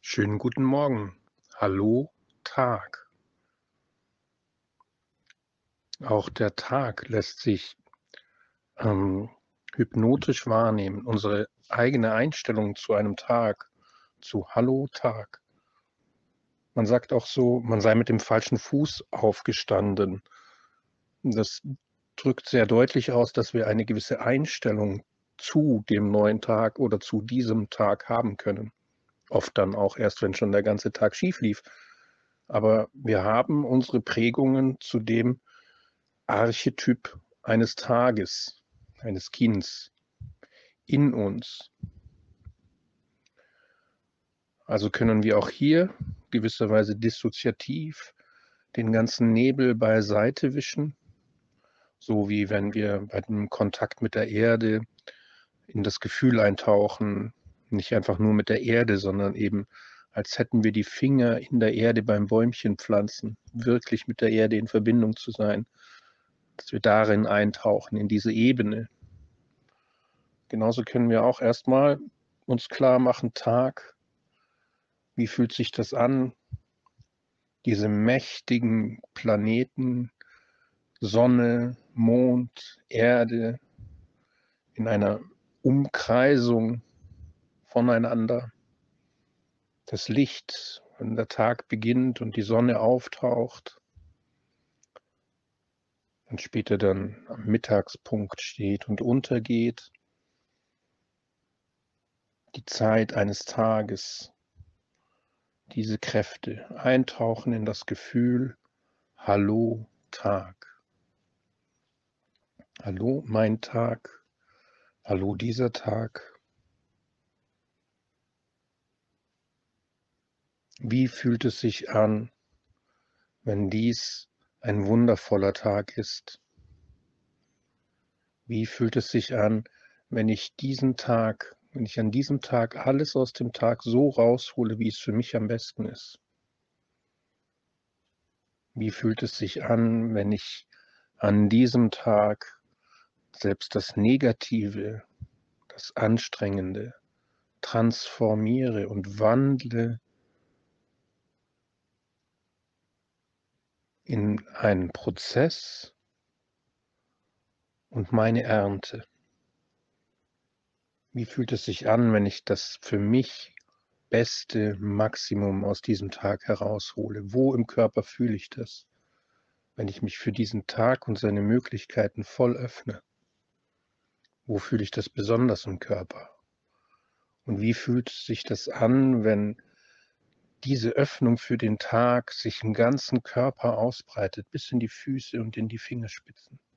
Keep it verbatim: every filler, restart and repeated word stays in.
Schönen guten Morgen. Hallo, Tag. Auch der Tag lässt sich, ähm, hypnotisch wahrnehmen. Unsere eigene Einstellung zu einem Tag, zu „Hallo, Tag“. Man sagt auch so, man sei mit dem falschen Fuß aufgestanden. Das drückt sehr deutlich aus, dass wir eine gewisse Einstellung zu dem neuen Tag oder zu diesem Tag haben können. Oft dann auch erst, wenn schon der ganze Tag schief lief. Aber wir haben unsere Prägungen zu dem Archetyp eines Tages, eines Kindes in uns. Also können wir auch hier gewisserweise dissoziativ den ganzen Nebel beiseite wischen, so wie wenn wir bei dem Kontakt mit der Erde in das Gefühl eintauchen, nicht einfach nur mit der Erde, sondern eben als hätten wir die Finger in der Erde beim Bäumchen pflanzen, wirklich mit der Erde in Verbindung zu sein, dass wir darin eintauchen, in diese Ebene. Genauso können wir auch erst mal uns klarmachen, Tag, wie fühlt sich das an, diese mächtigen Planeten, Sonne, Mond, Erde in einer Umkreisung voneinander. Das Licht, wenn der Tag beginnt und die Sonne auftaucht und später dann am Mittagspunkt steht und untergeht. Die Zeit eines Tages, diese Kräfte, eintauchen in das Gefühl: „Hallo, Tag. Hallo, mein Tag. Hallo, dieser Tag.“ Wie fühlt es sich an, wenn dies ein wundervoller Tag ist? Wie fühlt es sich an, wenn ich diesen Tag wenn ich an diesem Tag alles aus dem Tag so raushole, wie es für mich am besten ist? Wie fühlt es sich an, wenn ich an diesem Tag selbst das Negative, das Anstrengende transformiere und wandle in einen Prozess und meine Ernte? Wie fühlt es sich an, wenn ich das für mich beste Maximum aus diesem Tag heraushole? Wo im Körper fühle ich das, wenn ich mich für diesen Tag und seine Möglichkeiten voll öffne? Wo fühle ich das besonders im Körper? Und wie fühlt sich das an, wenn diese Öffnung für den Tag sich im ganzen Körper ausbreitet, bis in die Füße und in die Fingerspitzen?